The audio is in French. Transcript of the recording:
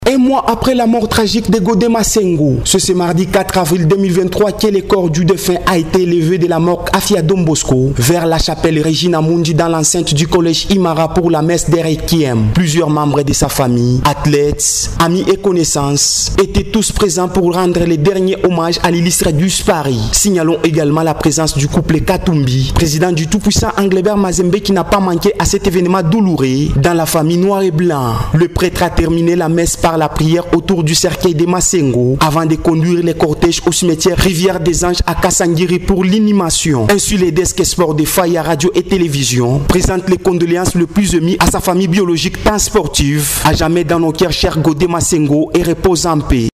Un mois après la mort tragique de Godé Massengo, c'est mardi 4 avril 2023 que le corps du défunt a été élevé de la morgue Afia Don Bosco vers la chapelle Regina Mundi dans l'enceinte du collège Imara pour la messe des Requiem. Plusieurs membres de sa famille, athlètes, amis et connaissances étaient tous présents pour rendre les derniers hommages à l'illustre disparu. Signalons également la présence du couple Katumbi, président du tout-puissant Englebert Mazembe qui n'a pas manqué à cet événement douloureux dans la famille noire et blanc. Le prêtre a terminé la messe par la prière autour du cercueil de Massengo avant de conduire les cortèges au cimetière Rivière des Anges à Kassangiri pour l'inhumation. Ainsi, les desks sport de Faya Radio et Télévision présentent les condoléances le plus émues à sa famille biologique tant sportive. À jamais dans nos cœurs, cher Godé Massengo, et repose en paix.